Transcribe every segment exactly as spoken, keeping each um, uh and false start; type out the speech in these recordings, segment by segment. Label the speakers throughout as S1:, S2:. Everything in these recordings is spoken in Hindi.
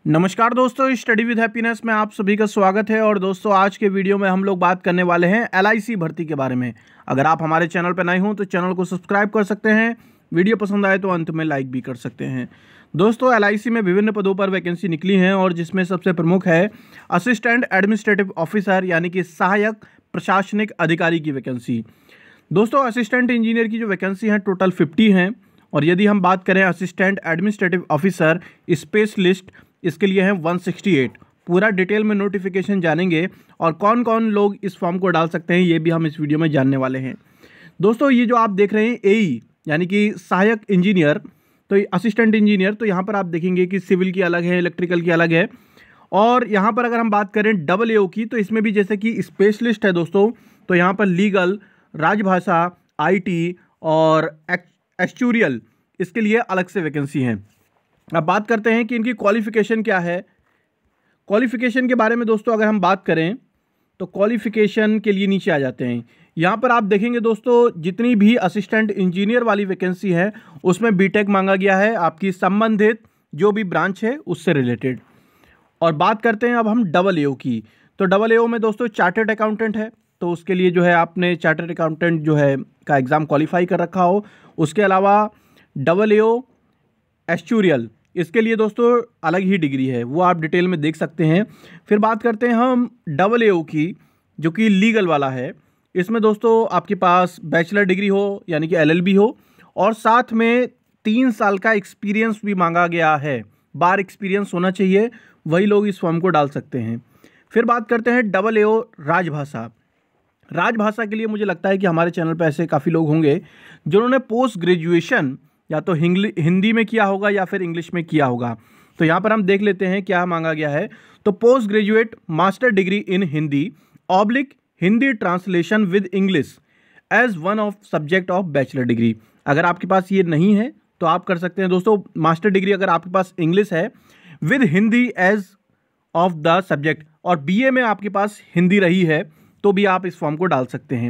S1: नमस्कार दोस्तों, स्टडी विद हैप्पीनेस में आप सभी का स्वागत है। और दोस्तों आज के वीडियो में हम लोग बात करने वाले हैं एल आई सी भर्ती के बारे में। अगर आप हमारे चैनल पर नए हों तो चैनल को सब्सक्राइब कर सकते हैं, वीडियो पसंद आए तो अंत में लाइक भी कर सकते हैं। दोस्तों एल आई सी में विभिन्न पदों पर वैकेंसी निकली हैं और जिसमें सबसे प्रमुख है असिस्टेंट एडमिनिस्ट्रेटिव ऑफिसर यानी कि सहायक प्रशासनिक अधिकारी की वैकेंसी। दोस्तों असिस्टेंट इंजीनियर की जो वैकेंसी है टोटल फिफ्टी हैं, और यदि हम बात करें असिस्टेंट एडमिनिस्ट्रेटिव ऑफिसर स्पेशलिस्ट, इसके लिए है वन सिक्सटी एट। पूरा डिटेल में नोटिफिकेशन जानेंगे और कौन कौन लोग इस फॉर्म को डाल सकते हैं ये भी हम इस वीडियो में जानने वाले हैं। दोस्तों ये जो आप देख रहे हैं ए ई यानी कि सहायक इंजीनियर, तो असिस्टेंट इंजीनियर, तो यहाँ पर आप देखेंगे कि सिविल की अलग है, इलेक्ट्रिकल की अलग है। और यहाँ पर अगर हम बात करें डबल ए ओ की, तो इसमें भी जैसे कि स्पेशलिस्ट है दोस्तों, तो यहाँ पर लीगल, राजभाषा, आई टी और एक्चुरियल, इसके लिए अलग से वैकेंसी हैं। अब बात करते हैं कि इनकी क्वालिफ़िकेशन क्या है। क्वालिफ़िकेशन के बारे में दोस्तों अगर हम बात करें तो क्वालिफ़िकेशन के लिए नीचे आ जाते हैं। यहाँ पर आप देखेंगे दोस्तों जितनी भी असिस्टेंट इंजीनियर वाली वैकेंसी है उसमें बीटेक मांगा गया है, आपकी संबंधित जो भी ब्रांच है उससे रिलेटेड। और बात करते हैं अब हम डबल ए ओ की, तो डबल ए ओ में दोस्तों चार्टर्ड अकाउंटेंट है, तो उसके लिए जो है आपने चार्टर्ड अकाउंटेंट जो है का एग्ज़ाम क्वालिफाई कर रखा हो। उसके अलावा डबल ए ओ एक्चुरियल, इसके लिए दोस्तों अलग ही डिग्री है, वो आप डिटेल में देख सकते हैं। फिर बात करते हैं हम डबल ए ओ की, जो कि लीगल वाला है। इसमें दोस्तों आपके पास बैचलर डिग्री हो यानी कि एल एल बी हो, और साथ में तीन साल का एक्सपीरियंस भी मांगा गया है, बार एक्सपीरियंस होना चाहिए, वही लोग इस फॉर्म को डाल सकते हैं। फिर बात करते हैं डबल ए ओ राजभाषा। राजभाषा के लिए मुझे लगता है कि हमारे चैनल पर ऐसे काफ़ी लोग होंगे जिन्होंने पोस्ट ग्रेजुएशन या तो हिंदी में किया होगा या फिर इंग्लिश में किया होगा। तो यहाँ पर हम देख लेते हैं क्या मांगा गया है। तो post graduate master degree in Hindi oblique Hindi translation with English as one of subject of bachelor degree. अगर आपके पास ये नहीं है तो आप कर सकते हैं दोस्तों मास्टर डिग्री, अगर आपके पास इंग्लिश है with Hindi as of the subject, और बी ए में आपके पास हिंदी रही है तो भी आप इस फॉर्म को डाल सकते हैं।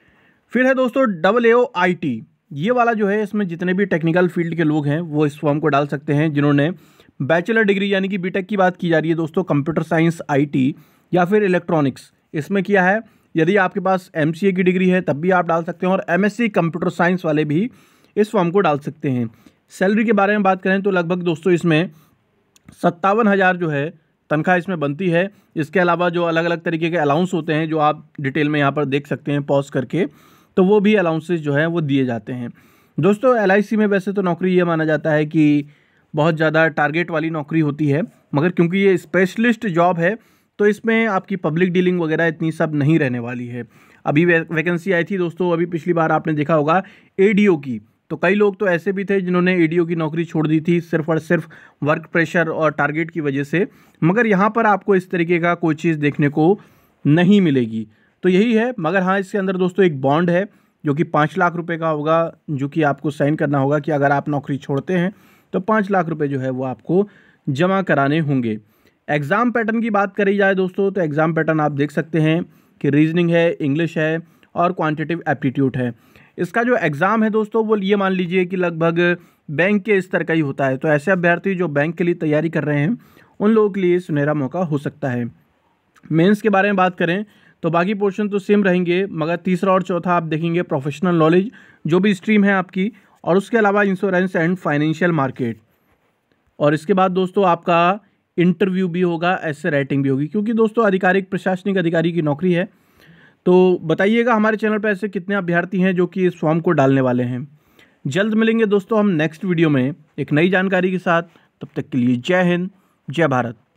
S1: फिर है दोस्तों double A O I T, ये वाला जो है इसमें जितने भी टेक्निकल फील्ड के लोग हैं वो इस फॉर्म को डाल सकते हैं, जिन्होंने बैचलर डिग्री यानी कि बीटेक की बात की जा रही है दोस्तों, कंप्यूटर साइंस, आईटी या फिर इलेक्ट्रॉनिक्स इसमें किया है। यदि आपके पास एमसीए की डिग्री है तब भी आप डाल सकते हैं, और एमएससी कंप्यूटर साइंस वाले भी इस फॉर्म को डाल सकते हैं। सैलरी के बारे में बात करें तो लगभग दोस्तों इसमें सत्तावन हज़ार जो है तनख्वाह इसमें बनती है। इसके अलावा जो अलग अलग तरीके के अलाउंस होते हैं जो आप डिटेल में यहाँ पर देख सकते हैं पॉज करके, तो वो भी अलाउंसेस जो है वो दिए जाते हैं। दोस्तों एल आई सी में वैसे तो नौकरी ये माना जाता है कि बहुत ज़्यादा टारगेट वाली नौकरी होती है, मगर क्योंकि ये स्पेशलिस्ट जॉब है तो इसमें आपकी पब्लिक डीलिंग वगैरह इतनी सब नहीं रहने वाली है। अभी वे, वैकेंसी आई थी दोस्तों, अभी पिछली बार आपने देखा होगा ए डी ओ की, तो कई लोग तो ऐसे भी थे जिन्होंने ए डी ओ की नौकरी छोड़ दी थी सिर्फ और सिर्फ वर्क प्रेशर और टारगेट की वजह से, मगर यहाँ पर आपको इस तरीके का कोई चीज़ देखने को नहीं मिलेगी। तो यही है, मगर हाँ इसके अंदर दोस्तों एक बॉन्ड है जो कि पाँच लाख रुपए का होगा, जो कि आपको साइन करना होगा कि अगर आप नौकरी छोड़ते हैं तो पाँच लाख रुपए जो है वो आपको जमा कराने होंगे। एग्ज़ाम पैटर्न की बात करी जाए दोस्तों तो एग्ज़ाम पैटर्न आप देख सकते हैं कि रीजनिंग है, इंग्लिश है और क्वान्टिटेटिव एप्टीट्यूड है। इसका जो एग्ज़ाम है दोस्तों वो ये मान लीजिए कि लगभग बैंक के स्तर का ही होता है, तो ऐसे अभ्यर्थी जो बैंक के लिए तैयारी कर रहे हैं उन लोगों के लिए सुनहरा मौका हो सकता है। मेंस के बारे में बात करें तो बाकी पोर्शन तो सेम रहेंगे, मगर तीसरा और चौथा आप देखेंगे प्रोफेशनल नॉलेज जो भी स्ट्रीम है आपकी, और उसके अलावा इंश्योरेंस एंड फाइनेंशियल मार्केट। और इसके बाद दोस्तों आपका इंटरव्यू भी होगा, ऐसे राइटिंग भी होगी, क्योंकि दोस्तों आधिकारिक प्रशासनिक अधिकारी की नौकरी है। तो बताइएगा हमारे चैनल पर ऐसे कितने अभ्यर्थी हैं जो कि इस फॉर्म को डालने वाले हैं। जल्द मिलेंगे दोस्तों हम नेक्स्ट वीडियो में एक नई जानकारी के साथ, तब तक के लिए जय हिंद, जय भारत।